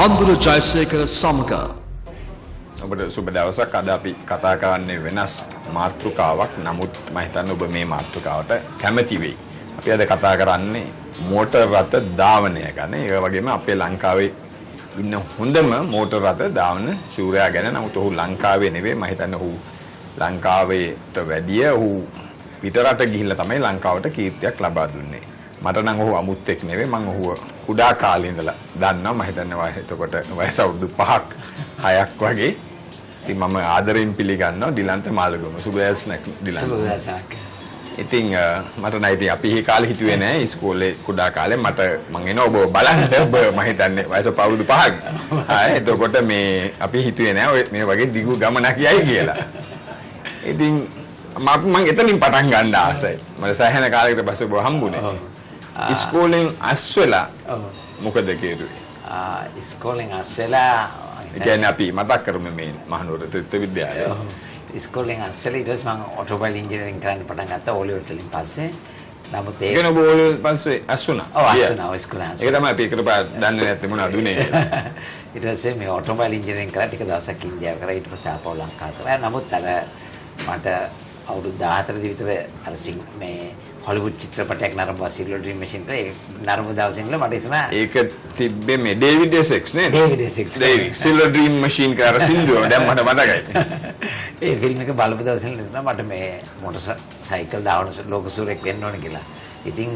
ආන්දර ජයසේකර සමග ඔබට සුබ දවසක්. අද අපි කතා කරන්නේ වෙනස් මාතෘකාවක්. නමුත් මම හිතන්නේ ඔබ මේ මාතෘකාවට කැමති වෙයි. අපි අද කතා කරන්නේ මෝටර් රථ ධාවනය ගැන. ඒ වගේම අපේ ලංකාවේ ඉන්න හොඳම මෝටර් රථ ධාවන ශූරයා ගැන. නමුත් ඔහු ලංකාවේ නෙවෙයි. මම හිතන්නේ ඔහු ලංකාවේට වැඩිය ඔහු පිටරට ගිහිල්ලා තමයි ලංකාවට කීර්තියක් ලබා දුන්නේ. මට නම් ඔහු අමුත්තෙක් නෙවෙයි. මම ඔහුව කුඩා කාලේ ඉඳලා දන්නවා. මම හිතන්නේ එතකොට වයස අවුරුදු 5ක් 6ක් වගේ. ඉතින් මම ආදරෙන් පිළිගන්නවා ඩිලන්ත මාළගම. සුබදවසක් ඩිලන්ත. සුබදවසක්. ඉතින් මට නම් ඉතින් අපි මේ කාලේ හිතුවේ නෑ ඉස්කෝලේ කුඩා කාලේ මට මං එනවා ඔබ බලන්න. ඔබ මම හිතන්නේ වයස අවුරුදු 5ක්. එතකොට මේ අපි හිතුවේ නෑ ඔය මේ වගේ දිගු ගමනක් යයි කියලා. ඉතින් මම එතනින් පටන් ගන්න ආසයි. මට සෑහෙන කාලයකට පස්සේ ඔබ හම්බුනේ. ඉස්කෝලෙන් අස්වෙලා මොකද කෙරුවේ? ඉස්කෝලෙන් අස්වෙලා ඒ කියන්නේ අපි මතක් කරමු මේ මහනුවර ත්‍රිත්ව විද්‍යාලය. ඉස්කෝලෙන් අස්වෙලා ඊට පස්සේ මම ඔටෝමොබයිල් ඉංජිනේරින් කරන්න පටන් ගත්තා ඕලිවර්ස් වලින් පස්සේ. නමුත් ඒ කියන්නේ ඔබ ඕලිවර්ස් පස්සේ අස්ුණා. ඔව් අස්ුණා ඉස්කෝලෙන් අස්ුණා. ඒක තමයි අපි එකට දන්නේ නැත්තේ මොනවද උනේ කියලා. ඊට පස්සේ මේ ඔටෝමොබයිල් ඉංජිනේරින් කරලා ටික දවසක් ඉන්දියාව කරා. ඊට පස්සේ ආපහු ලංකාවට ආවා. නමුත් අර මට අවුරුදු 14 දී විතර අර මේ හොලිවුඩ් චිත්‍රපටයක් නරඹුවා සිල්වර් ඩ්‍රීම් මැෂින් කරේ. ඒ නරඹු දවසේ ඉඳලා මට හිතුණා ඒක තිබ්බේ මේ ඩේවිඩ් එසෙක්ස් නේද? David Essex. David Silver Dream Machine කර සින්දුව දැන් මට මතකයි. ඒ ෆිල්ම් එක බලපු දවසේ ඉඳලා මට මේ මොටර් සයිකල් දාවන ලෝක සූරෙක් වෙන්න ඕන කියලා. ඉතින්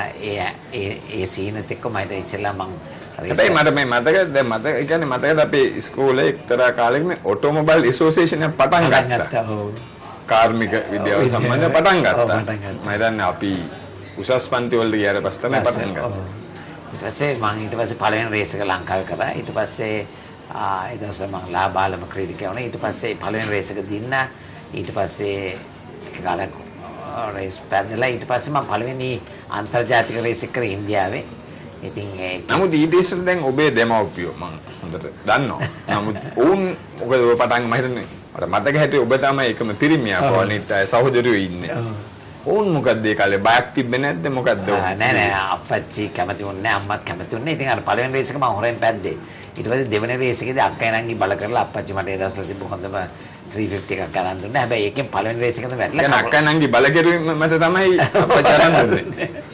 ඒ සීනත් එක්ක මම ඉතින්ලා මම හැබැයි මට මේ මතක දැන් මතක ඒ කියන්නේ මතකද අපේ ඉස්කෝලේ එක්තරා කාලෙක මේ ඔටෝමොබයිල් ඇසෝසියේෂන් එක පටන් ගත්තා. කාර්මික විද්‍යාව සම්බන්ධව පටන් ගත්තා. මම හිතන්නේ අපි උසස් පන්ති වලට ගියාට පස්සේ තමයි පටන් ගත්තේ. ඊට පස්සේ පළවෙනි රේස් එක ලංකාවේ කරා. ඊට පස්සේ ඒ දවස්වල මම ලාබාලම ක්‍රීඩකයා වුණා. ඊට පස්සේ පළවෙනි රේස් එක දින්නා. ඊට පස්සේ ටික කාලයක් රේස් පැදලා ඊට පස්සේ මම පළවෙනි අන්තර්ජාතික රේස් එක කරේ ඉන්දියාවේ. ඉතින් නමුත් ඊට ඉස්සෙල්ලා දැන් ඔබේ දෙමව්පියෝ මම හොඳට දන්නවා. නමුත් ඔවුන් මොකද ඔබ පටන් මම හිතන්නේ මට මතක හිටියේ ඔබ තමයි එකම පිරිමියා කොහොනිට සහෝදරයෝ ඉන්නේ. ඔවුන් මොකද්ද ඒ කාලේ බයක් තිබ්බේ නැද්ද මොකද්ද? නෑ අප්පච්චි කැමති වුණේ නෑ අම්මත් කැමති වුණේ. ඉතින් අර පළවෙනි රේස් එක මම හොරෙන් පැද්දේ. ඊට පස්සේ දෙවෙනි රේස් එකේදී අක්කයි නංගි බල කරලා අප්පච්චි මට ඒ දවස්වල තිබ්බ හොඳම 350 එකක් ගන්න දුන්නා. හැබැයි ඒකෙන් පළවෙනි රේස් එකේදී වැටලා දැන් අක්කයි නංගි බල කෙරුවේ මත තමයි අප්පච්චි අරන් දුන්නේ.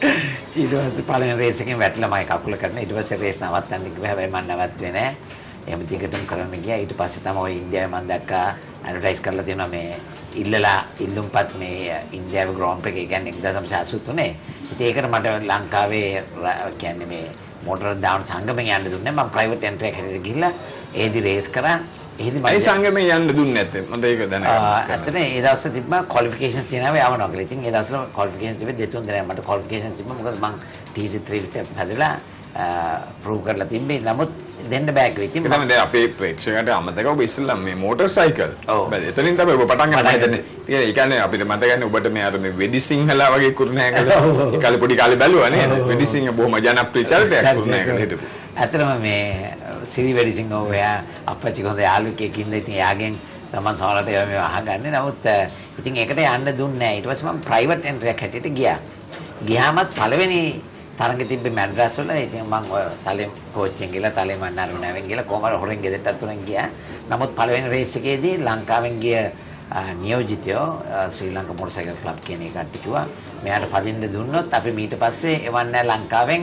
ඊට පස්සේ පළවෙනි රේස් එකෙන් වැටලා මම කකුල කරන. ඊට පස්සේ රේස් නවත්තන්න කිව්වා. හැබැයි මම නවත්තුවේ නෑ. එහෙම දිගටම කරන්න ගියා. ඊට පස්සේ තමයි ඔය ඉන්දියාවේ මම දැක්කා ඇඩ්වර්ටයිස් කරලා තියෙනවා මේ ඉල්ලුම්පත් මේ ඉන්දියාවේ ග්‍රාන්ඩ් ප්‍රික් එක කියන්නේ 1983. ඉතින් ඒකට මට ලංකාවේ කියන්නේ මේ මෝටර් දාවන සංගමෙන් යන්න දුන්නේ. මම ප්‍රයිවට් එන්ට්‍රි එකකට ගිහිල්ලා ඒදි රේස් කරා. එහෙදි මම සංගමෙන් යන්න දුන්නේ නැත්තේ. මම ඒක දැනගන්න. ඇත්තට ඒ දවස්වල තිබ්බා ක්වොලිෆිකේෂන්ස් තියෙනවා යවනවා කියලා. ඉතින් ඒ දවස්වල ක්වොලිෆිකේෂන්ස් තිබෙ දෙතුන් දෙනා මට ක්වොලිෆිකේෂන්ස් තිබ්බා. මොකද මම TC3 හැදලා ප්‍රූව් කරලා තිබ්බේ. නමුත් දෙන්න බෑ කිව්වා. ඉතින් තමයි දැන් අපේ ප්‍රේක්ෂකයන්ට අමතක ඔබ ඉස්සෙල්ලා මේ මෝටර් සයිකල්. එතනින් තමයි ඔබ පටන් ගන්න හිතන්නේ. ඒ කියන්නේ අපිට මතකන්නේ ඔබට මේ අර මේ වෙඩි සිංහලා වගේ කුරුණෑගල ඒ කාලේ පොඩි කාලේ බැලුවා නේද? වෙඩි සිංහ බොහොම ජනප්‍රිය චරිතයක් කුරුණෑගල හිටපු. ඇත්තටම මේ සිරි වෙඩි සිංහ ඔයා අපච්චි කොහොමද යාළුවෙක් ඉන්න ඉතින් යාගෙන් තමන් සමහරට ඒවා මේ අහගන්නේ. නමුත් ඉතින් ඒකට යන්න දුන්නේ නැහැ. ඊට පස්සේ මම ප්‍රයිවට් එන්ට්‍රි එකක් හැටියට ගියා. ගියාමත් පළවෙනි තරඟ තිබ්බේ මැඩ්‍රාස් වල. ඉතින් මම ඔය තලේ කෝච්චෙන් ගිහලා තලේ මන්නාරම නැවෙන් ගිහලා කොහමද හොරෙන් ගෙදරටත් උරන් ගියා. නමුත් පළවෙනි රේස් එකේදී ලංකාවෙන් ගිය නියෝජිතයෝ Sri Lanka motorcycle club කියන එක කට්ටිය කිව්වා මෙයාට පදින්න දුන්නොත් අපි ඊට පස්සේ එවන්නේ ලංකාවෙන්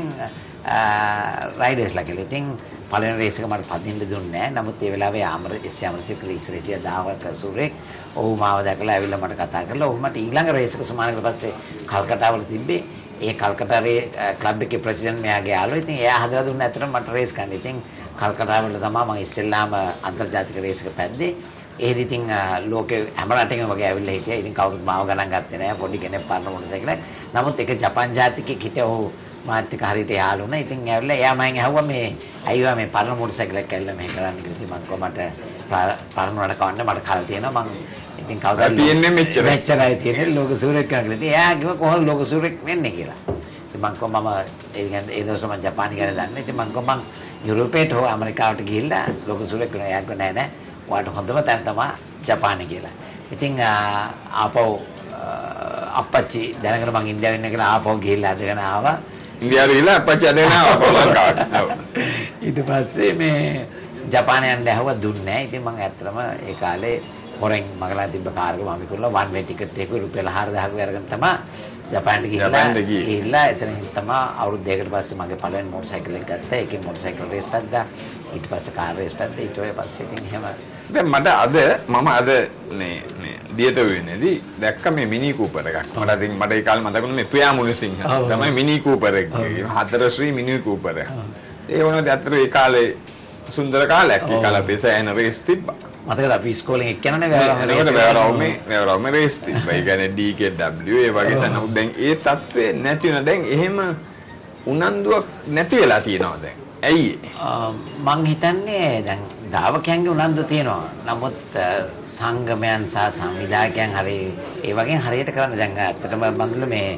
රයිඩර්ස්ලා කියලා. ඉතින් පළවෙනි රේස් එක මට පදින්න දුන්නේ නැහැ. නමුත් ඒ වෙලාවේ යාමරසිකල ඉස්සරහිටිය දාවක සූරෙක් ඔහු මාව දැකලා ඇවිල්ලා මට කතා කරලා ඔහු මට ඊළඟ රේස් එක සමානකට පස්සේ කල්කටාවල තිබ්බේ. ඒ කල්කටාවේ ක්ලබ් එකේ ප්‍රෙසිඩන්ට් මෙයාගේ යාළුවා. ඉතින් එයා හදලා දුන්න ඇත්තටම මට රේස් ගන්න. ඉතින් කල්කටාවල තමයි මම ඉස්සෙල්ලාම අන්තර්ජාතික රේස් එක පැද්දේ. ඒදි ඉතින් ලෝකේ හැම රටකම වගේ ඇවිල්ලා හිටියා. ඉතින් කවුරුත් මාව ගණන් ගත්තේ නැහැ. පොඩි කෙනෙක් පරණ මොටර් සයිකලයක්. නමුත් ඒක ජපාන් ජාතිකයෙක් හිටියා. ඔහු මාත් එක්ක හරියට යාළු වුණා. ඉතින් ඇවිල්ලා එයා මගෙන් ඇහුවා මේ අයියෝ මේ පරණ මොටර් සයිකලයක් ඇවිල්ලා මේ කරන්න කියලා. ඉතින් මම කිව්වා මට පරණ වලට කවන්න මට කල් තියෙනවා. මං ඉතින් කවදාද තියෙන්නේ මෙච්චරයි තියෙන්නේ ලෝක සූරෙක් කියලා. ඉතින් එයා කිව්වා කොහොමද ලෝක සූරෙක් වෙන්නේ කියලා. ඉතින් මං කිව්වා මම ඒ කියන්නේ ඒ දවස්වල මම ජපානි ගැන දන්නේ. ඉතින් මං කිව්වා මං යුරෝපයට හෝ ඇමරිකාවට ගිහිල්ලා ලෝක සූරෙක් වෙනවා. එයා කිව්වා නෑ ඔයාට හොඳම තැන තමයි ජපානය කියලා. ඉතින් ආපහු අප්පච්චි දැනගෙන මං ඉන්දියාවෙන් ඉන්න කියලා ආපහු ගිහිල්ලා අදගෙන ආවා. ඉන්දියාවේ ගිහලා අපච්චි අදගෙන ලංකාවට. ඔව්. ඊට පස්සේ මේ ජපානයේ යන්න ඇහුවා දුන්නේ නැහැ. ඉතින් මම ඇත්තටම ඒ කාලේ හොරෙන් මගලා තිබ්බ කාර් එක මම විකුණලා one way ticket එක රුපියල් 4000ක් අරගෙන තමයි ජපානට ගිහිල්ලා එතනින් තමයි අවුරුදු දෙකකට පස්සේ මගේ පළවෙනි මොටර් සයිකල් එක ගත්තා. ඒකේ මොටර් සයිකල් රේස් පැද්දා. ඊට පස්සේ කාර් රේස් පැද්දා. ඊට පස්සේ ඉතින් එහෙම දැන් මම අද මේ දියට වෙන්නේදී දැක්ක මේ මිනි කූපර් එකක්. මට ඒ කාලේ මතක වුණා මේ ප්‍රියා මුනිසිංහ තමයි මිනි කූපර් එක. හතර ශ්‍රී මිනි කූපර් එක. ඒ වුණාට ඇත්තට ඒ කාලේ සුන්දර කාලයක්. ඒ කාලේ අපි සෑහෙන රේස් තිබ්බා. මතකද අපි ඉස්කෝලේ එක්කනනේ වැවරවුමේ රේස් තිබ්බා. ඒ කියන්නේ DKW ඒ වගේ සනහු දැන් ඒ තත්ත්වේ නැති වෙන දැන් එහෙම උනන්දුවක් නැති වෙලා තියෙනවා දැන්. ඇයි මං හිතන්නේ දැන් ධාවකයන්ගේ උනන්දු තියෙනවා. නමුත් සංගමයන් සහ සංවිධායකයන් හරි ඒ වගේ හරියට කරන්න දැන් ඇත්තටම බඳුල මේ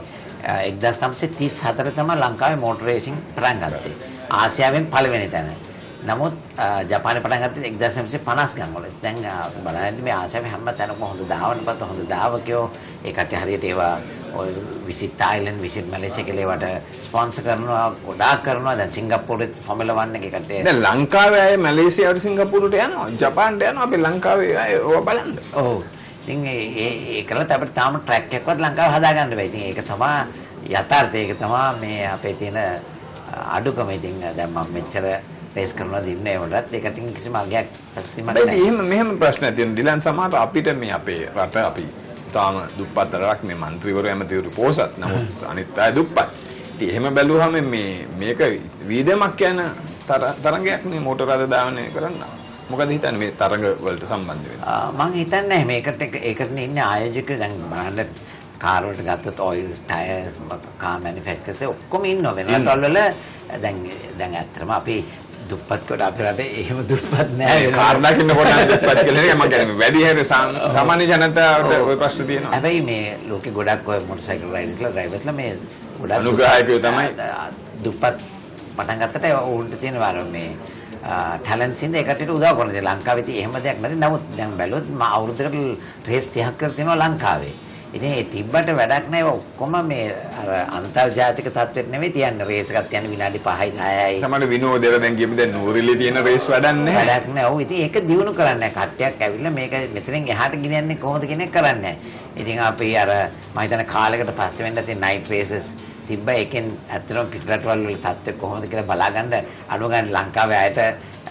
1934 තමයි ලංකාවේ මෝටර් රේසින් පටන් ගත්තේ. ආසියාවෙන් පළවෙනි තැන. නමුත් ජපානයේ පටන් ගත්තේ 1950 ගම් වල. දැන් බලන්න මේ ආසියාවේ හැම තැනකම හොඳ ධාවනපත් හොඳ ධාවකයෝ ඒකට හරියට ඒවා ඔය විසිට් තායිලන්ඩ් විසිට් මැලේසියා කියලා ඒවට ස්පොන්සර් කරනවා ගොඩාක් කරනවා. දැන් සිංගප්පූරුවේ ෆෝමියුලා 1 එකේ කට්ටිය දැන් ලංකාවේ අය මැලේසියාවට සිංගප්පූරුවට යනවා ජපාන්ට යනවා අපි ලංකාවේ අය ඕවා බලන්න. ඔව් ඉතින් ඒකලත් අපිට තාම ට්‍රැක් එකක්වත් ලංකාවේ හදාගන්න බෑ. ඉතින් ඒක තමයි යථාර්ථය. ඒක තමයි මේ අපේ තියෙන අඩුකම. ඉතින් දැන් මම මෙච්චර රේස් කරනවා දින්නේ වලත් ඒකට කිසිම අගයක් ප්‍රතිසීමක් නැහැ. එහෙම මෙහෙම ප්‍රශ්න තියෙන ඩිලන් සමහර අපිට මේ අපේ රට අපි තාම දුප්පත් රටක් මේ മന്ത്രിවරු ඇමතිවරු පොසත් නමුත් අනිත් අය දුප්පත්. ඉතින් එහෙම බැලුවහම මේක වීදමක් යන තරංගයක් නේ මෝටර රථ දාවනය කරන්න. මොකද හිතන්නේ මේ තරඟ වලට සම්බන්ධ වෙන්නේ? මම හිතන්නේ මේකට ඉන්නේ ආයෝජකයෝ දැන් බලන්න කාර් වලට ගත්තොත් ඔයිල්ස් ටයර්ස් කාර් මැනුෆැක්චරර්ස් ඔක්කොම ඉන්නවා වෙනතොල් වල දැන් ඇත්තටම අපි දුප්පත් කොට අපේ රටේ එහෙම දුප්පත් නෑ. කාර් දකින්න කොට දුප්පත් කියලා නේ මම කියන්නේ. වැඩි හැර සාමාන්‍ය ජනතාවට ওই ප්‍රශ්න තියෙනවා. හැබැයි මේ ලෝකේ ගොඩක් ඔය මොටර් සයිකල් ඩ්‍රයිවර්ස්ලා මේ ගොඩක් අනුග්‍රාහකයෝ තමයි දුප්පත් පටන් ගත්තට උන්ට තියෙන වාර මේ ටැලන්ට්ස් ඉඳ ඒකට උදව් කරනවා. ලංකාවේ තියෙන එහෙම දෙයක් නැති. නමුත් දැන් බැලුවොත් අවුරුද්දකට රේස් 30ක් කර තියෙනවා ලංකාවේ. ඉතින් ඒ තිබ්බට වැඩක් නැහැ. ඔක්කොම මේ අර අන්තර්ජාතික තත්ත්වෙට නෙවෙයි තියන්නේ. රේස් එකක් තියන්නේ විනාඩි 5යි 10යි. තමයි විනෝදේට දැන් කියමු දැන් නූරිලි තියෙන රේස් වැඩක් නැහැ. වැඩක් නැහැ. ඔව් ඉතින් ඒක දිනු කරන්නේ නැහැ. කට්ටියක් ඇවිල්ලා මේක මෙතනින් එහාට ගෙනියන්නේ කොහොමද කියන එක කරන්නේ නැහැ. ඉතින් අපි අර මම හිතන්නේ කාලයකට පස්සේ වෙන්න තියෙන නයිට් රේසස් තිබ්බා. ඒකෙන් ඇත්තටම පිටරටවල වල තත්ත්වය කොහොමද කියලා බලාගන්න අනුගමන ලංකාවේ අයට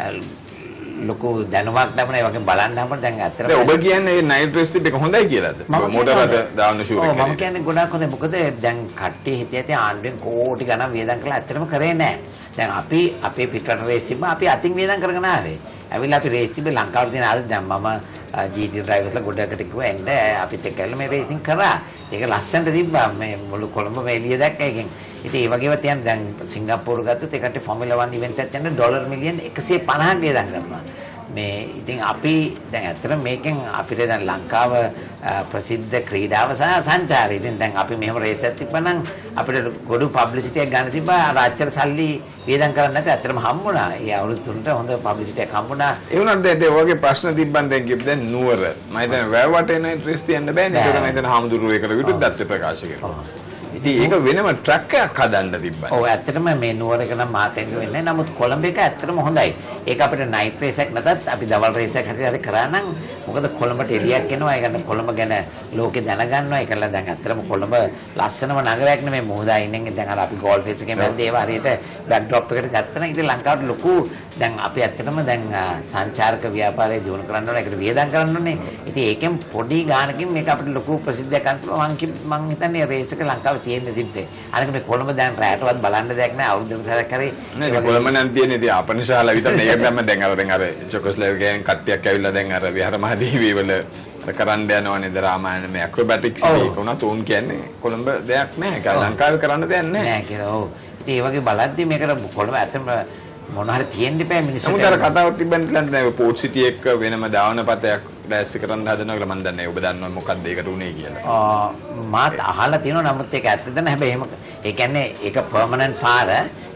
ලොකු දැනුමක් ලැබුණා. ඒ වගේ බලන්න හැම දැන් ඇත්තටම දැන් ඔබ කියන්නේ මේ නයිට් රේස් ටික හොඳයි කියලාද? මෝටර රථ දාන්න ෂූර් එක. මම කියන්නේ ගොඩාක් හොඳයි. මොකද දැන් කට්ටිය හිතේ ආණ්ඩුවෙන් කෝටි ගණන් වියදම් කරලා ඇත්තටම කරේ නැහැ. දැන් අපි අපේ පිටරට රේස් තිබ්බා අපි අතින් වියදම් කරගෙන ආවේ. ඇවිල්ලා අපි රේස් තිබ්බේ ලංකාවට තියෙන ආද දැන් මම GT ඩ්‍රයිවර්ස්ලා ගොඩකට කිව්වා එන්න අපිත් එක්ක ඇවිල්ලා මේ රේසින් කරා. ඒක ලස්සනට තිබ්බා. මේ මුළු කොළඹම එළිය දැක්ක එකෙන්. ඉතින් ඒ වගේම තියන් දැන් සිංගප්පූරු ගත්තොත් ඒකට ෆෝමියුලා 1 ඉවෙන්ට් එකක් යන ඩොලර් මිලියන් 150ක් වියදම් කරනවා. මේ ඉතින් අපි දැන් ඇත්තට මේකෙන් අපිට දැන් ලංකාව ප්‍රසිද්ධ ක්‍රීඩාව සහ සංචාරය. ඉතින් දැන් අපි මෙහෙම රේස් එකක් තිබ්බනම් අපිට ගොඩු පබ්ලිසිටි එකක් ගන්න තිබ්බා. රාජ්‍යතර සල්ලි වියදම් කරන්නේ නැත්නම් ඇත්තටම හම්බුණා. ඒ අවුරුදු තුනට හොඳ පබ්ලිසිටි එකක් හම්බුණා. ඒ වුණාට දැන් ඔයගේ ප්‍රශ්න තිබ්බන් දැන් කිව්ව දැන් නුවර. මම හිතන්නේ වැවට එන රේස් තියන්න බෑනේ. ඒක මම හිතන්නේ හාමුදුරුවෝ ඒකට විරුද්ධත්වය ප්‍රකාශ කරනවා. ඉතින් ඒක වෙනම ට්‍රැක් එකක් හදන්න තිබ්බා. ඔව් ඇත්තටම මේ නුවර එක නම් මාතෙන් වෙන්නේ. නමුත් කොළඹ එක ඇත්තටම හොඳයි. ඒක අපිට නයිට් රේස් එකක් නැතත් අපි දවල් රේස් එකක් හරි කරා නම් මොකද කොළඹට එළියක් එනවා. ඒකට කොළඹ ගැන ලෝකේ දැනගන්නවා. ඒකල දැන් ඇත්තටම කොළඹ ලස්සනම නගරයක් නෙමෙයි. මොහොදා ඉන්නේ දැන් අර අපි ගෝල්ෆ් රේස් එකේ මැද්දේ ඒවා හරියට බෑක් ඩ්‍රොප් එකට ගත්තා නම් ඉතින් ලංකාවට ලොකු දැන් අපි ඇත්තටම දැන් සංචාරක ව්‍යාපාරය දියුණු කරන්න ඕනේ. ඒකට වියදම් කරන්න ඕනේ. ඉතින් ඒකෙන් පොඩි ගානකින් මේක අපිට ලොකු ප්‍රසිද්ධියක් ගන්න පුළුවන්. මම හිතන්නේ රේස් එක ලංකාවේ තියෙන්න තිබ්බේ. අනික මේ කොළඹ දැන් රැයටවත් බලන්න දෙයක් නැහැ. අවුරුද්දකට සැරයක් හරි නේද කොළඹ නම් තියෙන්නේ ඉතින් අපනිශාලා විතර මේක දැම්ම දැන් අර චොකොස්ලෝවකියාවෙන් කට්ටියක් ඇවිල්ලා දැන් අර විහාර මහදේවිය වල කරන්න යනවා නේද රාමායන මේ ඇක්‍රොබැටික්ස් එක උනත් උන් කියන්නේ කොළඹ දෙයක් නැහැ. ඒක ලංකාවේ කරන්න දෙයක් නැහැ. නෑ කියලා. ඔව්. ඉතින් ඒ වගේ බලද්දි මේකට කොළඹ ඇත්තම මොන හරි තියෙන්න බෑ මිනිස්සුන්ට. සමුදර කතාවක් තිබ්බන් කියලා දැන් පෝට් සිටි එක වෙනම දාවන පතයක් ඩෑස් කරන්න හදනවා කියලා මම දන්නේ. ඔබ දන්නවද මොකක්ද ඒකට උනේ කියලා? මාත් අහලා තියෙනවා. නමුත් ඒක ඇත්තද නැහැ. හැබැයි එහෙම ඒ කියන්නේ ඒක පර්මනන්ට් පාර.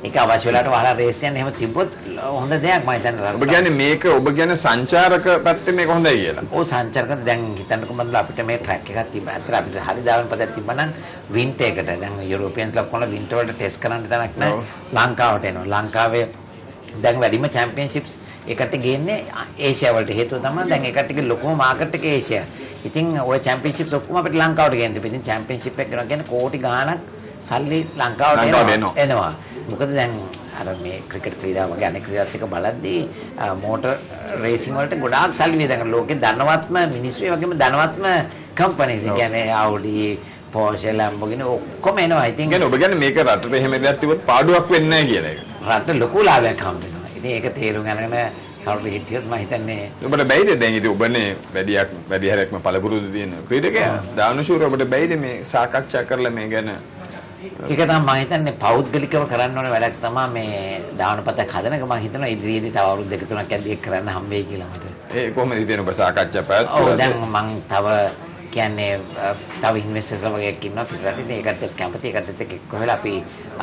ඒක අවශ්‍ය වෙලාවට වහලා රේස් යන එහෙම තිබ්බොත් හොඳ දෙයක් මම හිතන්නේ. ඔබ කියන්නේ මේක ඔබ කියන්නේ සංචාරක පැත්තේ මේක හොඳයි කියලා. ඔව් සංචාරක දැන් හිතන්නකෝ මම අපිට මේ ට්‍රැක් එකක් තිබ්බා. අතර අපිට හරි දාවන පදයක් තිබ්බා නම් වින්ටර් එකට දැන් යුරෝපියන්ස් ලක් කරන වින්ටර් වලට ටෙස්ට් කරන්න තරක් නැහැ. ලංකාවට එනවා. ලංකාවේ දැන් වැඩිම චැම්පියන්ෂිප්ස් එකට ගේන්නේ ඒෂියා වලට. හේතුව තමයි දැන් ඒකට ලොකුම මාකට් එක ඒෂියා. ඉතින් ওই චැම්පියන්ෂිප්ස් ඔක්කොම අපිට ලංකාවට ගේන්න තිබෙනවා. ඉතින් චැම්පියන්ෂිප් එක කරනවා කියන්නේ කෝටි ගාණක් සල්ලි ලංකාවට එනවා. මොකද දැන් අර මේ ක්‍රිකට් ක්‍රීඩාව වගේ අනෙක් ක්‍රීඩාත් එක බලද්දී මෝටර් රේසින් වලට ගොඩාක් සල්ලි වේදන් ලෝකේ ධනවත්ම මිනිස්සු ඒ වගේම ධනවත්ම කම්පැනිස්. ඒ කියන්නේ Audi, Porsche, Lamborghini ඔක්කොම එනවා. ඉතින් කියන්නේ ඔබ කියන්නේ මේක රටට එහෙම දෙයක් තිබුත් පාඩුවක් වෙන්නේ නැහැ කියන එක. රටට ලොකු ලාභයක් හම්බ වෙනවා. ඉතින් ඒක තේරුම් ගන්න කවුරු හිටියොත් මම හිතන්නේ ඔබට බැයිද දැන් ඉතින් ඔබනේ වැඩි හරියක්ම පළපුරුදු තියෙන ක්‍රීඩකයා දානුශූර ඔබට බැයිද මේ සාකච්ඡා කරලා මේ ගැන ඒක තමයි මම හිතන්නේ පෞද්ගලිකව කරන්න ඕන වැඩක් තමයි මේ දානපතක් හදන එක. මම හිතනවා ඉදිරියේදී තව අවුරුදු දෙක තුනක් ඇද්දී ඒක කරන්න හම්බෙයි කියලා මට. ඒ කොහොමද හිතෙන්නේ ඔබ සාකච්ඡා පැවැත්වුවා? ඔව් දැන් මම තව කියන්නේ තව ඉන්වෙස්ටර්ස්ලා වගේ ඉන්නවා පිටරට. ඉතින් ඒකට කැමති ඒකට එක්ක වෙලා අපි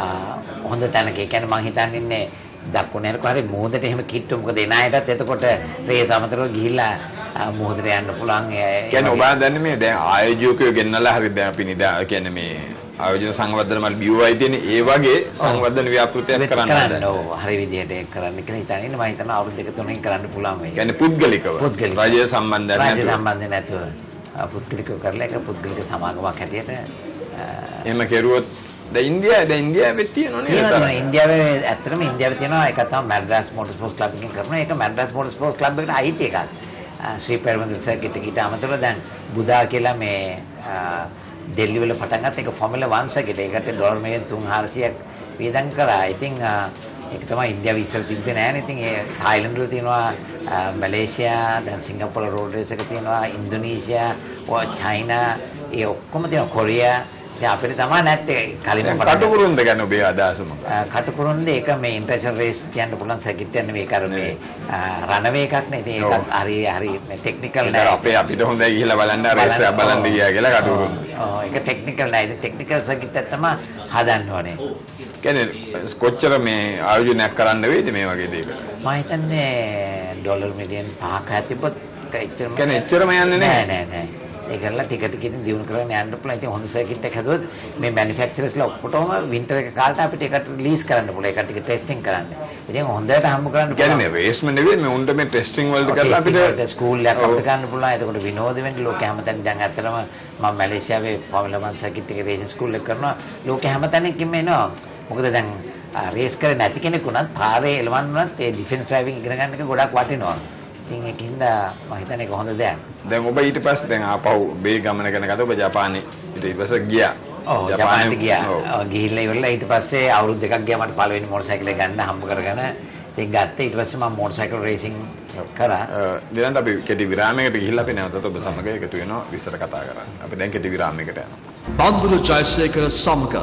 හොඳ තැනක. ඒ කියන්නේ මම හිතන්නේ ඉන්නේ දකුණේරක හරි මොහොතට එහෙම කිට්ටු. මොකද එන අයටත් එතකොට රේස් අමතරව ගිහිල්ලා මොහොතට යන්න පුළුවන්. කියන්නේ ඔබ දන්නේ මේ දැන් ආයෝජකයෝ ගෙන්නලා හරි දැන් අපි නිදා කියන්නේ මේ ආයෝජන සංවර්ධන මල් BOI තියෙන ඒ වගේ සංවර්ධන ව්‍යාපෘතියක් කරන්න හදන. ඔව් හරි විදියට ඒක කරන්න කියලා හිතන්නේ. මම හිතනවා අවුරුදු දෙක තුනකින් කරන්න පුළුවන් වෙයි. කියන්නේ පුද්ගලිකව. රාජ්‍ය සම්බන්ධයක් නැතුව. රාජ්‍ය සම්බන්ධ නැතුව පුද්ගලිකව කරලා ඒක පුද්ගලික සමාගමක් හැටියට එහෙම කෙරුවොත් දැන් ඉන්දියාවේ තියෙනවනේ. ඉන්දියාවේ ඇත්තටම ඉන්දියාවේ තියෙනවා ඒක තමයි මැඩ්‍රාස් මෝටර් ස්පෝර්ට්ස් ක්ලබ් එකෙන් කරනවා. ඒක මැඩ්‍රාස් මෝටර් ස්පෝර්ට්ස් ක්ලබ් එකට අයිති එකක්. ශ්‍රී පෙරමුණු සර්කිට් එකට අමතරව දැන් බුදා කියලා මේ දෙල්ලි වල පටන් ගත්ත එක ෆෝමියුලා 1 සර්කිට්. ඒකට ඩොලර් මිලියන් 300ක් වියදම් කරා. ඉතින් ඒක තමයි ඉන්දියාවේ ඉස්සර තිබ්බේ නෑනේ. ඉතින් ඒ තායිලන්ත වල තියෙනවා, මැලේසියා, දැන් සිංගප්පූර රෝඩ් රේස් එක තියෙනවා, ඉන්දුනීසියා, චයිනා, ඒ ඔක්කොම තියෙනවා, කොරියා. දැන් අපිට තමයි නැත්තේ කලින්ම කටුකුරුන්ද ගැන ඔබේ අදහස මොකක්ද? කටුකුරුන්ද ඒක මේ ඉන්ටර්නැෂනල් රේස් කියන්න පුළුවන් සර්කිට් එක නෙවෙයි. කර මේ රනවේ එකක් නේ. ඉතින් ඒකත් හරි මේ ටෙක්නිකල් නෑ. අපිට හොඳයි ගිහිල්ලා බලන්න රේස් එක බලන්න ගියා කියලා කටුකුරුන්. ඔව් ඒක ටෙක්නිකල් නෑ. ඉතින් ටෙක්නිකල් සර්කිට් එක තමයි හදන්න ඕනේ. කියන්නේ කොච්චර මේ ආයෝජනයක් කරන්න වේද මේ වගේ දෙයකට? මම හිතන්නේ ඩොලර් මිලියන් 5ක් හැතිපොත් එච්චරම කියන්නේ එච්චරම යන්නේ නෑ. ඒකලා ටිකට් එකකින් දිනු කරගෙන යන්න පුළුවන්. ඉතින් හොඳ සර්කිට් එකක් හදුවොත් මේ මැනුෆැක්චරර්ස්ලා ඔක්කොටම වින්ටර් එක කාලට අපිට ඒකට ලීස් කරන්න පුළුවන්. ඒකට ටික ටෙස්ටිං කරන්න. ඉතින් හොඳට හම්බ කරන්න පුළුවන්. කියන්නේ රේස්ම නෙවෙයි මේ උන්ට මේ ටෙස්ටිං වලට කරලා අපිට ස්කූල් එකක් අපිට ගන්න පුළුවන්. එතකොට විනෝද වෙන්න ලෝකෙ හැමතැන දැන් ඇත්තටම මම මැලේසියාවේ ෆෝමියුලා 1 සර්කිට් එකේ රේසින් ස්කූල් එක කරනවා. ලෝකෙ හැමතැනකින්ම එනවා. මොකද දැන් රේස් කරේ නැති කෙනෙක් උනත් පාරේ එලවන්න උනත් ඒ ඩිෆෙන්ස් ඩ්‍රයිවිං ඉගෙන ගන්න එක ගොඩක් වටිනවා. ඉතින් ඒකින්ද මම හිතන්නේ ඒක හොඳ දෙයක්. දැන් ඔබ ඊට පස්සේ දැන් ආපහු බේ ගමන ගැන කතා ඔබ ජපානයේ ඊට පස්සේ ගියා. ඔව් ජපානට ගියා. ගිහිල්ලා ඉවරලා ඊට පස්සේ අවුරුදු දෙකක් ගියා මට පළවෙනි මෝටර් සයිකල් එක ගන්න හම්බ කරගෙන ඉතින් ගත්තා. ඊට පස්සේ මම මෝටර් සයිකල් රේසින් කරා. දැන් අපි කෙටි විරාමයකට ගිහිල්ලා අපි නැවතත් ඔබ සමග එකතු වෙනවා විස්තර කතා කරන්න. අපි දැන් කෙටි විරාමයකට යනවා. Bandulu Jayasekara Samaka.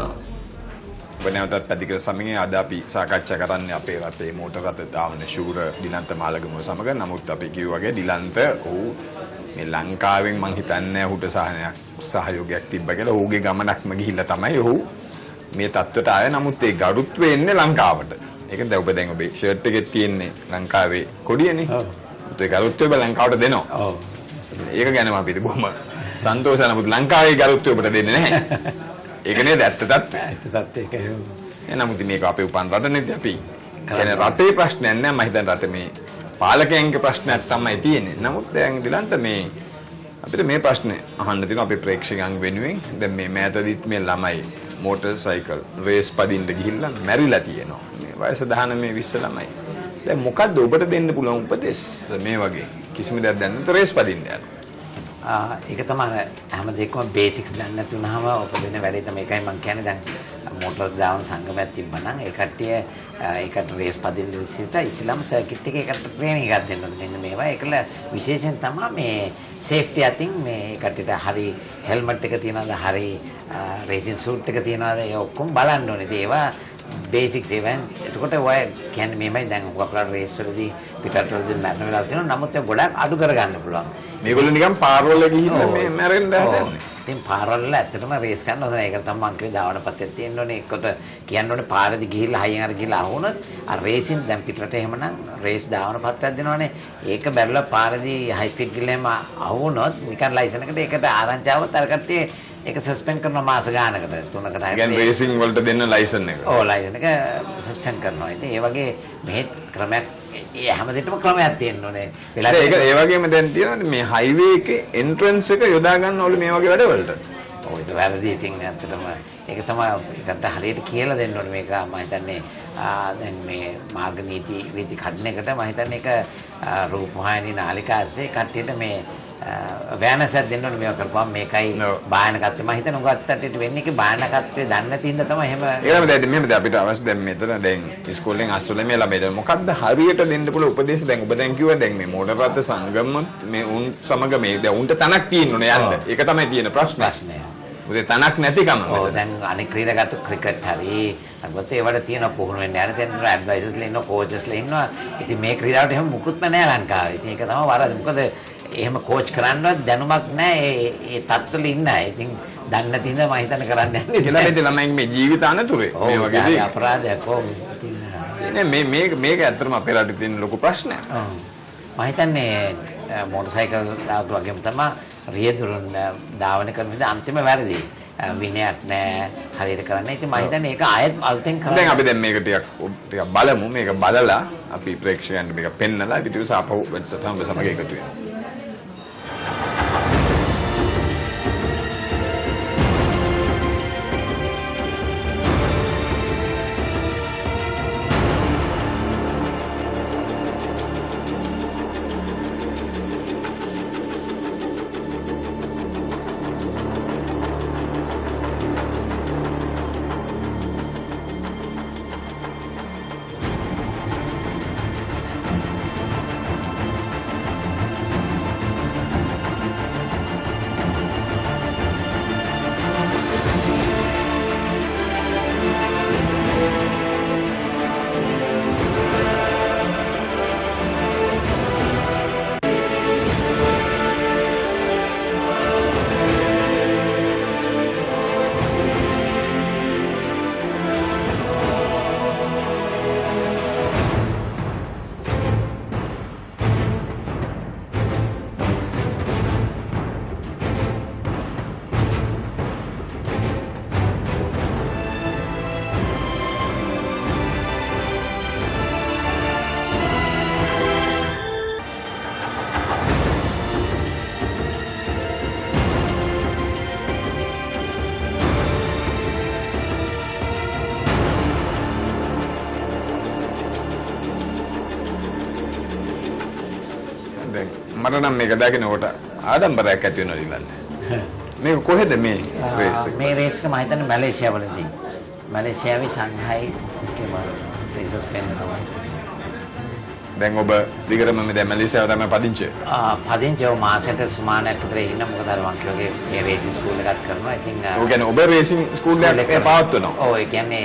නැවතත් පැතිකඩ සමගින් අද අපි සාකච්ඡා කරන්නේ අපේ රටේ මෝටර් රථ ධාවන ශූර ඩිලන්ත මාළගමුව සමග. නමුත් අපි කිව්වා වගේ ඩිලන්ත ඔහු මේ ලංකාවෙන් මං හිතන්නේ ඔහුට සහයෝගයක් තිබ්බ කියලා. ඔහුගේ ගමනක්ම ගිහිල්ලා තමයි ඔහු මේ තත්ත්වයට ආවේ. නමුත් ඒ ගරුත්වය එන්නේ ලංකාවට. ඒක දැන් ඔබේ ෂර්ට් එකේ තියෙන්නේ ලංකාවේ කොඩියනේ. ඔව්. ඒ ගරුත්වය ඔබ ලංකාවට දෙනවා. ඔව්. ඒක ගැනම අපිට බොහොම සන්තෝෂයි. නමුත් ලංකාවේ ගරුත්වය ඔබට දෙන්නේ නැහැ. ඒක නේද ඇත්ත තත්ත්වය. ඇත්ත තත්ත්වය ඒක. නමුත් මේක අපේ උපන් රට නේද අපි. කියන්නේ රටේ ප්‍රශ්නයක් නෑ. මම හිතන්නේ රට මේ පාලකයන්ගේ ප්‍රශ්නයක් තමයි තියෙන්නේ. නමුත් දැන් ඩිලන්ත මේ අපිට මේ ප්‍රශ්නේ අහන්න තියෙනවා අපේ ප්‍රේක්ෂකයන් වෙනුවෙන්. දැන් මේ මෑතදීත් මේ ළමයි මෝටර් සයිකල් රේස් පදින්න ගිහිල්ලා මැරිලා තියෙනවා. මේ වයස 19 20 ළමයි. දැන් මොකද්ද ඔබට දෙන්න පුළුවන් උපදෙස් මේ වගේ කිසිම දෙයක් දැන් නැත්නම් රේස් පදින්න යනවා. ඒක තමයි හැම දෙයකම බේසික්ස් දන්නේ නැතුනහම ඔක දෙන වැඩේ තමයි. ඒකයි මම කියන්නේ දැන් මෝටර් දාවන සංගමයක් තිබ්බනම් ඒ කට්ටිය ඒකට රේස් පදින්න ඉස්සෙල්ලාම සර්කිට් එකේ ඒකට ට්‍රේනින් එකක් දෙන්න ඕනේ. මෙන්න මේවා ඒකල විශේෂයෙන් තමයි මේ සේෆ්ටි අතින් මේ කට්ටියට හරි හෙල්මට් එක තියනවාද, හරි රේසින් සූට් එක තියනවාද, ඒ ඔක්කොම බලන්න ඕනේ. ඒවා බේසික්ස් ඒවා. එතකොට ඔය කියන්නේ මේමයි දැන් අපලා රේස් වලදී පිටරට වලදී මැරෙන වෙලාව තියෙනවා. නමුත් ඒ ගොඩක් අඩු කරගන්න පුළුවන්. මේගොල්ලෝ නිකන් පාරවල ගිහින් මේ මැරෙන්න හදන්නේ. ඉතින් පාරවල ඇත්තටම රේස් කරන්න හොඳ නැහැ. ඒකට තමයි මං කිව්වේ දාවන පත්තේ තියෙන්න ඕනේ. එක්කොට කියන්න ඕනේ පාරේදී ගිහිල්ලා හයියෙන් අර ගිහිල්ලා අහුනොත් අර රේසින් දැන් පිටරට එහෙමනම් රේස් දාවන පත්තයක් දෙනවනේ. ඒක බැලලා පාරේදී හයි ස්පීඩ් ගිහිල්ලාම අහුනොත් නිකන් ලයිසන් එකට ඒකට ආරංචි ආවොත් අර කට්ටිය ඒක සස්පෙන්ඩ් කරනවා මාස ගානකට 3කට 6කට. කියන්නේ රේසින් වලට දෙන්න ලයිසන් එක. ඔව් ලයිසන් එක සස්පෙන්ඩ් කරනවා. ඉතින් ඒ වගේ මෙහෙ ක්‍රමයක් ඒ හැමදේටම ක්‍රමයක් තියෙන්න ඕනේ. ඒක ඒ වගේම දැන් තියෙනවා මේ හයිවේ එකේ එන්ට්‍රන්ස් එක යොදා ගන්න ඕනේ මේ වගේ වැඩවලට. ඔව් ඒක වැරදි. ඉතින් ඇත්තටම ඒක තමයි ඒකට හරියට කියලා දෙන්න ඕනේ මේක මම හිතන්නේ දැන් මේ මාර්ග නීති රීති කඩන එකට මම හිතන්නේ ඒක රූපවාහිනී නාලිකාස්සේ කට්ටියට මේ අවෑනස් එකක් දෙන්න ඕනේ මේක කරපුවාම මේකයි භයානකත්වය මම හිතන උගත්තට වෙන්නේ කි භයානකත්වය දන්නේ නැති හින්දා තමයි එහෙම ඒකම දැන් මෙහෙම දැන් අපිට අවශ්‍ය දැන් මෙතන දැන් ඉස්කෝලෙන් අස්සොලේ මේ ළමයි දැන් මොකද්ද හරියට දෙන්න පුළුවන් උපදේශ දැන් ඔබ දැන් කිව්වා දැන් මේ මෝටර් රථ සංගම මේ උන් සමග මේ දැන් උන්ට තනක් තියෙන්න ඕනේ යන්න ඒක තමයි තියෙන ප්‍රශ්නේ උදේ තනක් නැතිකම ඔව් දැන් අනෙක් ක්‍රීඩාගත ක්‍රිකට් හරි අගොත් ඒවට තියෙන පුහුණු වෙන්න යන දැන් ඇඩ්වයිසර්ස්ලා ඉන්නවා කෝචස්ලා ඉන්නවා ඉතින් මේ ක්‍රීඩාවට එහෙම මුකුත්ම නැහැ ලංකාවේ ඉතින් ඒක තමයි වරද මොකද එහෙම කෝච් කරන්නවත් දැනුමක් නැහැ ඒ තත්ත්වෙල ඉන්න අය. ඉතින් දන්නේ නැති හින්දා මම හිතන්නේ කරන්න යන්නේ. කියලා නේද ළමයින්ගේ මේ ජීවිත අනතුරේ. මේ වගේ දේ. අපරාධයක් කොහොමද? මේක ඇත්තටම අපේ රටේ තියෙන ලොකු ප්‍රශ්නයක්. ඔව්. මම හිතන්නේ මොටර් සයිකල් දාගු වගේම තමයි රියදුරුන් ධාවන කරන විදිහ අන්තිම වැරදි. විනයක් නැහැ හරියට කරන්නේ. ඉතින් මම හිතන්නේ ඒක ආයෙත් අලුතෙන් කරන්න. දැන් අපි දැන් මේක ටිකක් බලමු. මේක බලලා අපි ප්‍රේක්ෂකයන්ට මේක පෙන්නලා ඊට පස්සේ ආපහු වැඩසටහන ඔබ සමග එකතු වෙනවා. මට නම් මේක දකින්නකොට ආඩම්බරයක් ඇති වෙනවා ඊළඟට. මේක කොහෙද මේ රේස් එක? මේ රේස් එක මම හිතන්නේ මැලේසියාවලදී. මැලේසියාවේ සංහයි එකම රේසස් පෙන්නනවා. දැන් ඔබ දිගටම මේ දැන් මැලේසියාව තමයි පදිංචි. පදිංචිව මාසෙට සුමානයක් විතර ඉන්න මොකද අර මං කියෝගේ මේ රේසින් ස්කූල් එකක් කරනවා. ඉතින් ඔය කියන්නේ ඔබ රේසින් ස්කූල් එකක් පවත්වනවා. ඔව් ඒ කියන්නේ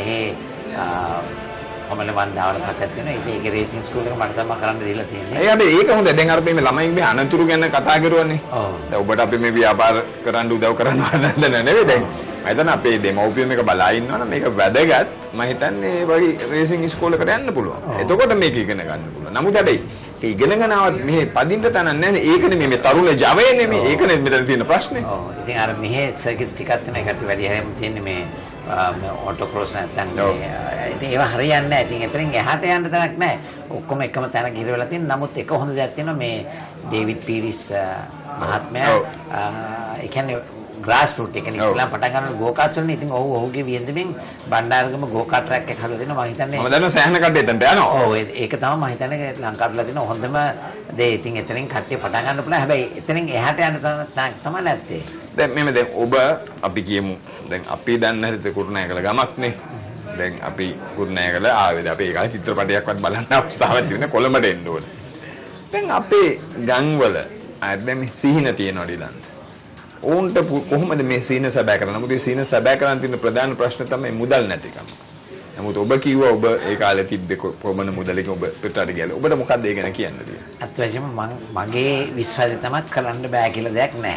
කොමල වන් දාවන පතක් තියෙනවා. ඉතින් ඒක රේසින් ස්කූල් එක මට තමයි කරන්න දීලා තියෙන්නේ. ඒ හැබැයි ඒක හොඳයි. දැන් අර මේ ළමයින්ගේ අනතුරු ගැන කතා කරුවානේ. ඔව්. දැන් ඔබට අපි මේ ව්‍යාපාර කරන්න උදව් කරන්න හදන්න නෙවෙයි දැන්. මම හිතන්නේ අපේ දෙමව්පියෝ මේක බලා ඉන්නවනම් මේක වැදගත්. මම හිතන්නේ මේ වගේ රේසින් ස්කූල් එකකට යන්න පුළුවන්. එතකොට මේක ඉගෙන ගන්න පුළුවන්. නමුත් හැබැයි ඒ ඉගෙන ගන්නවත් මෙහි පදින්න තනක් නැහැ. ඒකනේ මේ තරුණ ජවයේ නෙමෙයි. ඒකනේ මෙතන තියෙන ප්‍රශ්නේ. ඔව්. ඉතින් අර මෙහි සර්කිට්ස් ටිකක් තියෙන එකට වැඩි හැම තියෙන්නේ මේ ඔටෝ ක්‍රොස් නැත්තම් ඉතින් ඒවා හරියන්නේ නැහැ. ඉතින් එතනින් එහාට යන්න තැනක් නැහැ. ඔක්කොම එකම තැනක ඉර වෙලා තියෙන. නමුත් එක හොඳ දෙයක් තියෙනවා මේ ඩේවිඩ් පීරිස් මහත්මයා ඒ කියන්නේ ග්‍රාස් රූට් එක ඉස්ලාම් පටන් ගන්න ගෝකාට් වලින් ඉතින් ඔහුගේ වියදමින් බණ්ඩාරගම ගෝකාට් ට්‍රැක් එක හදලා දෙනවා. මම හිතන්නේ මම දන්නවා සෑහෙන කට්ටිය එතනට යනවා. ඔව් ඒක තමයි මම හිතන්නේ ලංකාවට තියෙන හොඳම දේ. ඉතින් එතනින් කට්ටිය පටන් ගන්න පුළුවන්. හැබැයි එතනින් එහාට යන්න තමයි නැත්තේ. දැන් මෙන්න දැන් ඔබ අපි කියමු දැන් අපි දන්න හැටි කුරුණෑගල ගමක්නේ. දැන් අපි කුරුණෑගල ආවේද අපි ඒ කාලේ චිත්‍රපටයක්වත් බලන්න අවස්ථාවක් තිබුණේ කොළඹට එන්න ඕනේ. දැන් අපේ ගම්වල දැන් මේ සිහින තියෙනවා ඊළඟට. ඕන්ට කොහොමද මේ සීන සැබෑ කරන්නේ? නමුත් මේ සීන සැබෑ කරන්න තියෙන ප්‍රධාන ප්‍රශ්න තමයි මුදල් නැතිකම. නමුත් ඔබ කිව්වා ඔබ ඒ කාලේ තිබ්බේ කොමන මුදලකින් ඔබ පිටරට ගියලා. ඔබට මොකක්ද ඒ ගැන කියන්න තියෙන්නේ? අත්වැසියම මගේ විශ්වාසය තමයි කරන්න බෑ කියලා දෙයක් නැහැ.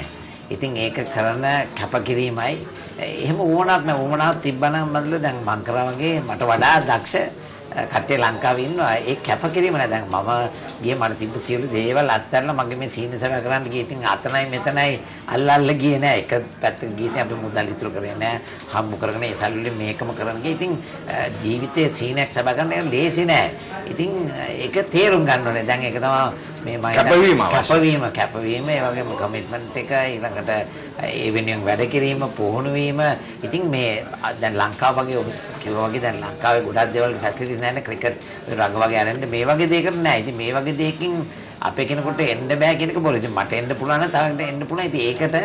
ඉතින් ඒක කරන කැපකිරීමයි එහෙම ඕමනාවක් තිබ්බනම් මන්ද දැන් මං කරා වගේ මට වඩා දක්ෂ කට්ටිය ලංකාවේ ඉන්නවා. ඒ කැපකිරීම නෑ. දැන් මම ගියේ මට තිබ්බ සියලු දේවල් අත්හැරලා මගේ මේ සීනි සභා කරන්න ගියේ. ඉතින් අතනයි මෙතනයි අල්ලල්ල ගියේ නෑ. එක පැත්තක ගියේ අපි මුදල් ඉතුරු කරේ නෑ. හම්බු කරගෙන ඒ සල්ලි මේකම කරන්න ගියේ. ඉතින් ජීවිතේ සීනයක් සභා කරන්න එක ලේසි නෑ. ඉතින් ඒක තේරුම් ගන්න ඕනේ. දැන් ඒක තමයි මේ කැපවීම ඒ වගේම කමිට්මන්ට් එක ඊළඟට ඒ වෙනුවෙන් වැඩ කිරීම පුහුණු වීම. ඉතින් මේ දැන් ලංකාව වගේ ඔබ කිව්වා වගේ දැන් ලංකාවේ ගොඩක් දේවල් ෆැසිලිටිස් නැහැ නේ. ක්‍රිකට් රග වගේ අරන්න මේ වගේ දෙයකට නැහැ. ඉතින් මේ වගේ දෙයකින් අපේ කෙනෙකුට එන්න බෑ කියන එක බොරු. ඉතින් මට එන්න පුළුවන් නම් තව එන්න පුළුවන්. ඉතින් ඒකට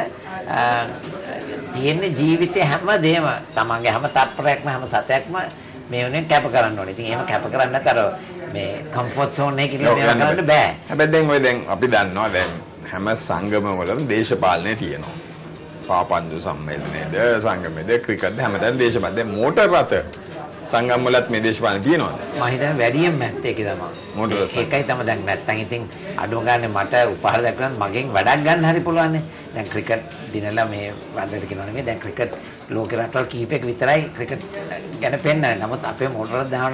තියෙන ජීවිතේ හැමදේම තමන්ගේ හැම තත්පරයක්ම හැම සතයක්ම මේ වෙනුවෙන් කැප කරන්න ඕනේ. ඉතින් එහෙම කැප කරන්නේ නැතර මේ කම්ෆර්ට් zone එකේ කියලා මේවා කරන්න බෑ. හැබැයි දැන් අපි දන්නවා දැන් හැම සංගමවලම දේශපාලනය තියෙනවා. පාපන්දු සම්මේලනයේද සංගමයේද ක්‍රිකට්ද හැමදාම දේශපාලන. දැන් මෝටර් රථ සංගම් වලත් මේ දේශපාලන තියෙනවද? මම හිතන්නේ වැඩියෙන් නැත් ඒකේ තමයි. මෝටර් රථ. ඒකයි තමයි දැන් නැත්තම් ඉතින් අඩුම ගානේ මට උපහාර දැක්කම මගෙන් වැඩක් ගන්න හරි පුළුවන් නේ. දැන් ක්‍රිකට් දිනලා මේ වන්දට කියනවා නෙමෙයි. දැන් ක්‍රිකට් ලෝකේ රටවල් කීපයක විතරයි ක්‍රිකට් ගැන පෙන්නන්නේ. නමුත් අපේ මෝටර් රථ දාන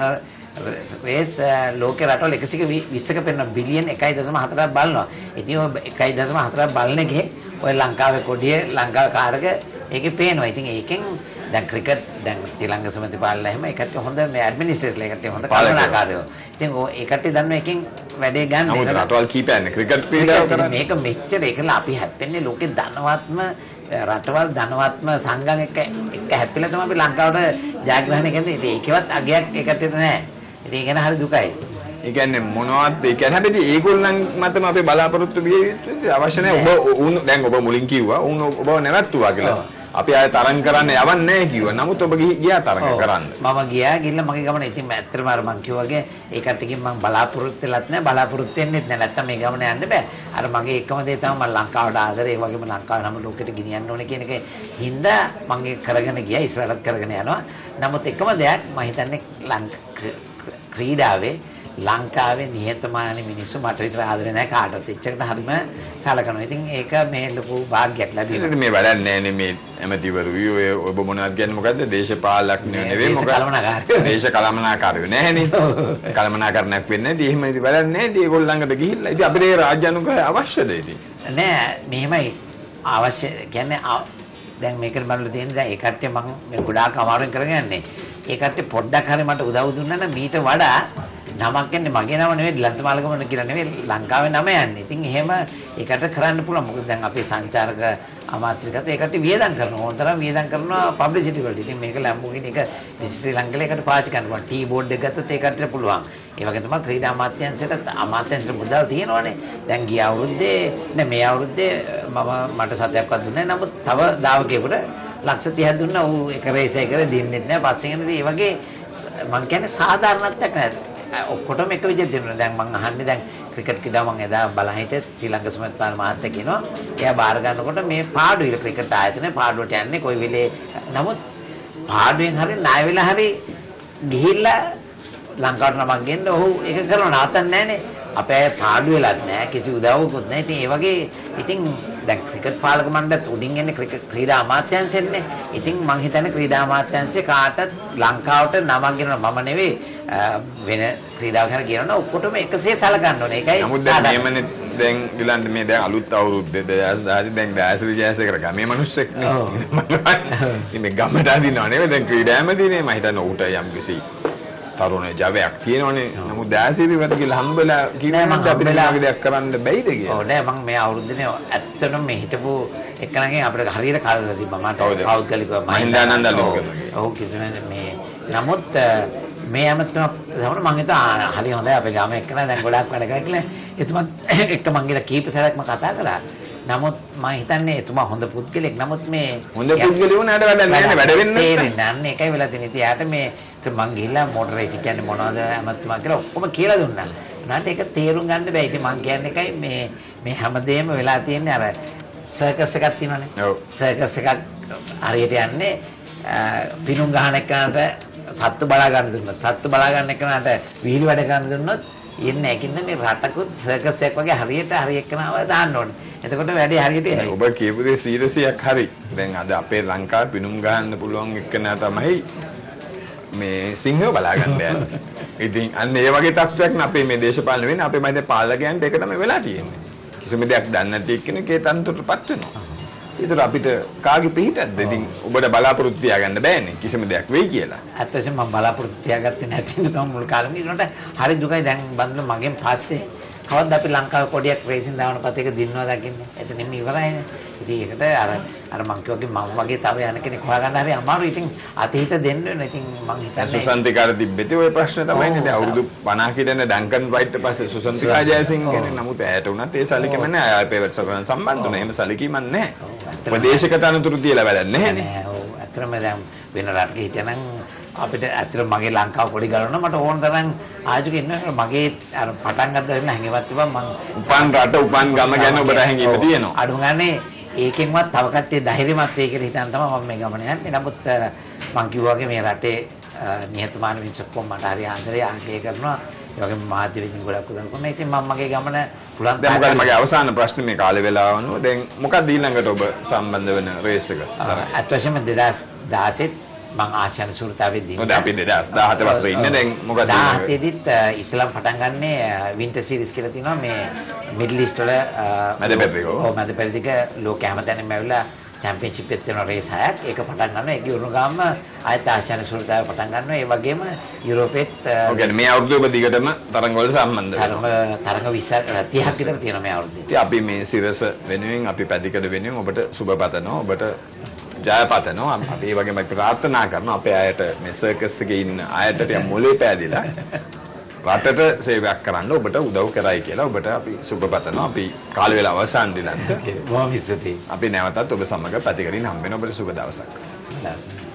රේස් ලෝකේ රටවල් 120ක පෙන්න බිලියන් 1.4ක් බලනවා. ඉතින් ඔය 1.4ක් බලන එකේ ඔය ලංකාවේ කොඩිය ලංකාවේ කාර්ක ඒකේ පේනවා. ඉතින් ඒකෙන් දැන් ක්‍රිකට් දැන් තිලංග සමිති පාලලා එහෙම ඒකට හොඳ මේ ඇඩ්මිනිස්ට්‍රේටර්ලා ඒකට හොඳ කල්පනාකාරයෝ. ඉතින් ඒකට දන්න එකෙන් වැඩේ ගන්න. නමුත් රටවල් කීපයන්නේ ක්‍රිකට් ක්‍රීඩාව කරන්නේ. මේක මෙච්චර ඒකලා අපි හැප්පෙන්නේ ලෝකේ ධනවත්ම රටවල් ධනවත්ම සංගම් එක හැප්පිලා තමයි අපි ලංකාවට ජයග්‍රහණය කරන්නේ. ඉතින් ඒකවත් අගයක් ඒකට නැහැ. ඉතින් ඒක ගැන හරි දුකයි. ඒ කියන්නේ මොනවද ඒ කියන්නේ හැබැයි ඒගොල්ලන් මතම අපේ බලාපොරොත්තු විය යුතු අවශ්‍ය නැහැ. ඔබ දැන් ඔබ මුලින් කිව්වා ඔබ නැවැත්තුවා කියලා. අපි ආයෙ තරංග කරන්න යවන්නේ නැහැ කිව්වා. නමුත් ඔබ ගියා තරංග කරන්න. මම ගියා ගිහලා මගේ ගමන ඉතින් ඇත්තටම අර මං කිව්වා වගේ ඒකට කින් මං බලාපොරොත්තු වෙලත් නැහැ බලාපොරොත්තු වෙන්නෙත් නැහැ. නැත්තම් මේ ගමන යන්න බෑ. අර මගේ එකම දේ තමයි මම ලංකාවට ආදරේ ඒ වගේම ලංකාව නම් ලෝකෙට ගෙනියන්න ඕනේ කියන එක හින්දා මං ඒක කරගෙන ගියා. ඉස්සරහට කරගෙන යනවා. නමුත් එකම දෙයක් මම හිතන්නේ ක්‍රීඩාවේ ලංකාවේ නිහතමානී මිනිස්සු මට විතර ආදරේ නැහැ කාටවත්. එච්චරට හරිම සලකනවා. ඉතින් ඒක මේ ලොකු වාග්යක් ලැබෙනවා. මේ වැඩක් නැහැ මේ ඇමතිවරු ඔබ මොනවද කියන්නේ මොකද්ද? දේශපාලනඥයෝ නෙවෙයි මොකක්ද? දේශ කළමනාකාරයෝ නැහැනේ. කළමනාකරණයක් වෙන්නේ නැති. එහෙම ඉතින් වැඩක් නැහැ. ඉතින් ඒගොල්ලෝ ළඟට ගිහිල්ලා ඉතින් අපේ රාජ්‍ය අනුග්‍රහය අවශ්‍යද ඉතින්? නෑ මෙහෙමයි අවශ්‍ය කියන්නේ දැන් මේකට බලලා තියෙන්නේ දැන් ඒ කට්ටිය මම මේ ගොඩාක් අමාරුවෙන් කරගෙන යන්නේ. ඒ කට්ටිය පොඩ්ඩක් හරි මට උදව් දුන්නා නම් මීට වඩා නමක් කියන්නේ මගේ නම නෙවෙයි ලන්තමාලගම කියලා නෙවෙයි ලංකාවේ නම යන්නේ. ඉතින් එහෙම ඒකට කරන්න පුළුවන්. මොකද දැන් අපේ සංචාරක අමාත්‍යකත් ඒකට වියදම් කරනවා. ඕනතරම් වියදම් කරනවා පබ්ලිසිටි වලට. ඉතින් මේක ලැම්බෝගිනි එක ශ්‍රී ලංකාවේ එකට පාවිච්චි කරනවා. ටී බෝඩ් එක ගත්තොත් ඒකට පුළුවන්. ඒ වගේ තමයි ක්‍රීඩා අමාත්‍යාංශයට මුදල් තියෙනවනේ. දැන් ගිය අවුරුද්දේ නෑ මේ අවුරුද්දේ මට සතයක්වත් දුන්නේ නැහැ. නමුත් තව දාවකෙකුට ලක්ෂ 30ක් දුන්නා. ඌ එක රේස් එක කරේ දෙන්නෙත් නැහැ. පස්සේ යනදී ඒ වගේ මං කියන්නේ සාධාරණත්වයක් නෑ. ඔක්කොටම එක විදිහට දෙනවා. දැන් මම අහන්නේ දැන් ක්‍රිකට් කිඩා මම එදා බලන් හිටියේ තිලංග සමත්පාල මහත්තයා කියනවා එයා බාර ගන්නකොට මේ පාඩුවේ ක්‍රිකට් ආයතනයේ පාඩුවට යන්නේ කොයි වෙලේ නමුත් පාඩුවෙන් හරි ණය වෙලා හරි ගිහිල්ලා ලංකාවට නමක් ගෙන්න ඔහු ඒක කරනවා නවත්තන්නේ නැහනේ. අපේ පාඩු වෙලත් නැහැ කිසි උදව්වකුත් නැහැ. ඉතින් ඒ වගේ ඉතින් දැන් ක්‍රිකට් පාලක මණ්ඩලත් උඩින් එන්නේ ක්‍රීඩා අමාත්‍යාංශෙන්නේ. ඉතින් මං හිතන්නේ ක්‍රීඩා අමාත්‍යාංශේ කාටත් ලංකාවට නමක් ගෙනනවා මම නෙවෙයි වෙන ක්‍රීඩාවක් හරි ගෙනනවා ඔක්කොටම එකසේ සලකන්න ඕනේ. ඒකයි නමුත් දැන් මේමනේ දැන් ගිලන්ද මේ දැන් අලුත් අවුරුද්දේ 2010 දැන් දායසරි ජයසේකර කරගා මේ මිනිස්සෙක් නේ. ඉතින් මේ ගමට අදිනව නෙවෙයි දැන් ක්‍රීඩාම දිනේ මම හිතන්නේ ඌට යම් කිසි තරුණ ජවයක් තියෙනවනේ. නමුත් දායසරි වට කියලා හම්බෙලා කිව්වොත් අපිට මේ දෙයක් කරන්න බැයිද කියලා. ඔව් නෑ මම මේ අවුරුද්දේ ඇත්තටම මේ හිටපු එකනගෙන් අපිට හරියට කාලලා තිබ්බා. මට පෞද්ගලිකව මහින්දානන්ද ඔව් කිසිම මේ නමුත් මේ අමතන තමයි මම හිතා හරි හොඳයි අපේ ගම එක්කන දැන් ගොඩාක් වැඩ කරා කියලා එතුමත් එක්ක මං ගිහලා කීප සැරයක් මම කතා කරා. නමුත් මම හිතන්නේ එතුමා හොඳ පුද්ගලෙක්. නමුත් මේ හොඳ පුද්ගලයෝ නෑට වැඩ නැහැ වැඩ වෙන්නේ නැහැ. ඒකයි වෙලා තියෙන්නේ. ඉතින් යාට මේ මං ගිහලා මෝටර් රේස් කියන්නේ මොනවද අමතුමා කියලා ඔක්කොම කියලා දුන්නා. උනාට ඒක තේරුම් ගන්න බෑ. ඉතින් මං කියන්නේ එකයි මේ හැමදේම වෙලා තියෙන්නේ අර සර්කස් එකක් තියෙනවනේ. ඔව්. සර්කස් එකක් හරියට යන්නේ පිනුම් ගහන එකට සත්තු බලා ගන්න දුන්නොත් සත්තු බලා ගන්න එකනට විහිළු වැඩ ගන්න දුන්නොත් ඉන්නේ ඒකින්ද මේ රටකුත් සර්කස් එකක් වගේ හරියට හරි එක්කනව දාන්න ඕනේ. එතකොට වැඩි හරියට යයි. ඔබ කියපු දේ 100ක් හරි. දැන් අද අපේ ලංකාවේ පිනුම් ගහන්න පුළුවන් එක්කන තමයි මේ සිංහව බලා ගන්න යන්නේ. ඉතින් අන්න ඒ වගේ තත්ත්වයක් නේ අපේ මේ දේශපාලන වෙන්නේ. අපේ මයිද පාලකයන්ට ඒක තමයි වෙලා තියෙන්නේ. කිසිම දෙයක් දන්නේ නැති එක්කෙනෙක් ඒ තන්ත්‍රයටපත් වෙනවා. ඒතර අපිට කාගේ පිටින්ද ඉතින් ඔබට බලාපොරොත්තු තියාගන්න බෑනේ කිසිම දෙයක් වෙයි කියලා. ඇත්තටම මම බලාපොරොත්තු තියාගත්තේ නැති නිසා මුල් කාලෙම ඊට හරි දුකයි දැන් බඳුන මගෙන් පස්සේ කවද්ද අපි ලංකාවේ කොඩියක් රේසින් දාවන පතේක දින්නවා දකින්නේ. එතනින්ම ඉවරයිනේ. ඉතින් ඒකට අර මං කියෝගේ මම වගේ තව යන කෙනෙක් හොයාගන්න හරි අමාරුයි. ඉතින් අතීත දෙන්න වෙන. ඉතින් මං හිතන්නේ සුසන්තිකාට තිබෙති ඔය ප්‍රශ්න තමයි නේද? අවුරුදු 50 කිටන ඩංකන් රයිට් පස්සේ සුසන්තිකා ජයසිංහ කෙනෙක් නමුත් ඇයට උනත් ඒ සැලකීම නැහැ. ආයෙ පෙවට් සරණ සම්බන්ධ උනේ. එහෙම සැලකීමක් නැහැ. ප්‍රදේශක තනතුරු තියලා වැඩක් නැහැ නේ. ඔව් අතරම දැන් වෙන රටක හිටියනම් අපිට ඇත්තට මගේ ලංකාව පොඩි ගලවන්න මට ඕන තරම් ආජුක ඉන්නවා මගේ අර පටන් ගන්න වෙන හැඟීමක් තිබ්බා මං උපන් රට උපන් ගම ගැන ඔබට හැඟීම තියෙනවා. අඩු ගානේ ඒකෙන්වත් තව කට්ටිය ධෛර්යමත් වෙයි කියලා හිතන තමයි මම මේ ගමන යන්නේ. නමුත් මං කිව්වා වගේ මේ රටේ නිහතමානී මිනිස්සුකෝ මට හරි ආදරේ ආගය කරනවා. ඒ වගේම මාධ්‍ය විදිහින් ගොඩක් උදව් කරනවා. ඉතින් මම මගේ ගමන පුලන් දැන් මොකද මගේ අවසාන ප්‍රශ්නේ මේ කාලේ වෙලාව වුණා. දැන් මොකක්ද ඊළඟට ඔබ සම්බන්ධ වෙන රේස් එක? අත් වශයෙන්ම 2016 මං ආසියානු සූරතාවේදී ඔතන අපි 2017 වසරේ ඉන්නේ දැන් මොකද 17 දිත් ඉස්ලාම් පටන් ගන්නේ වින්ටර් සීරීස් කියලා තියෙනවා මේ මිඩල් ඊස්ට් වල මැද පෙරදිග මැද පෙරදිග ලෝක හැමතැනම ඇවිල්ලා චැම්පියන්ෂිප් එකක් තියෙනවා රේස් හයක් ඒක පටන් ගන්නවා ඒක ඉවර ගාම ආයත ආසියානු සූරතාවය පටන් ගන්නවා ඒ වගේම යුරෝපෙත් ඔය කියන්නේ මේ අවුරුදු ඔබ දිගටම තරඟ වල සම්බන්ධ වෙනවා තරඟ 20 30ක් විතර තියෙනවා මේ අවුරුද්දේ ඉතින් අපි මේ සිරස වෙනුවෙන් අපි පැදිකඩ වෙනුවෙන් ඔබට සුබ පතනවා ඔබට ජයපතනවා අපි ඒ වගේම ප්‍රාර්ථනා කරනවා අපේ අයට මේ සර්කස් එකේ ඉන්න අයට ටික මොලේ පෑදිලා රටට සේවයක් කරන්න ඔබට උදව් කරයි කියලා ඔබට අපි සුබ පතනවා අපි කාල වේලාව අවසන් දිලන්ත බොහොම ස්තුතියි අපි නැවතත් ඔබ සමග පැතිකඩින් හම්බ වෙන ඔබට සුබ දවසක් සුබ දවසක්